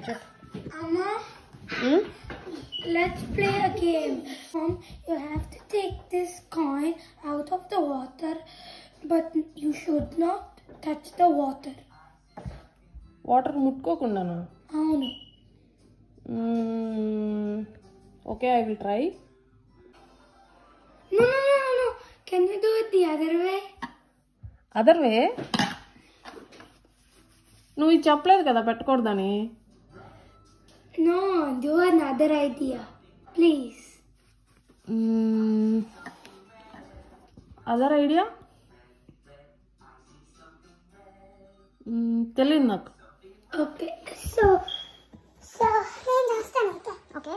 check. Amma, let's play a game. You have to take this coin out of the water, but you should not touch the water. Water mutkokundana. Avunu. Okay, I will try. No. Can we do it the other way? Other way? నువ్వు ఇది చెప్పలేదు కదా పెట్టకూడదని. No, do another idea, please. Other idea తెలియదు నాకు. Okay, so నేను చేస్తాను. Okay.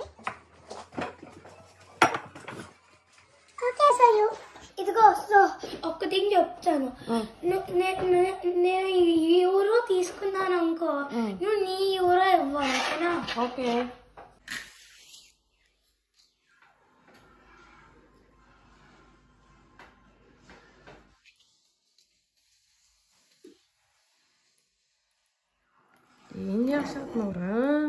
Okay, so you ఇదిగో సో ఒక్కటి చెప్తాను. నేను ఈ యూరో తీసుకున్నాను అనుకో, నువ్వు నీ యూరో ఇవ్వాలి, ఓకేనా? ఓకే. ఏం చేస్తున్నావురా?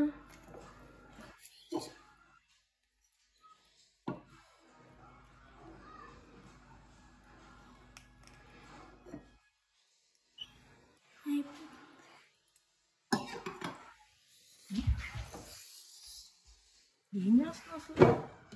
ఏం చేస్తున్నావు అసలు?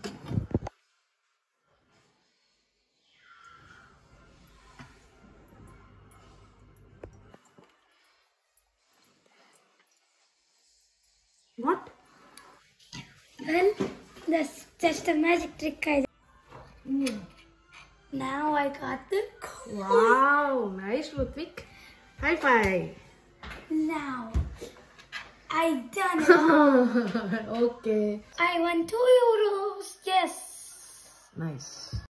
What? Well, that's just a magic trick I did. Now I got the coin. Wow, nice Rutvik. High five. Now I done it. Okay. I won 2 euros. Yes. Nice.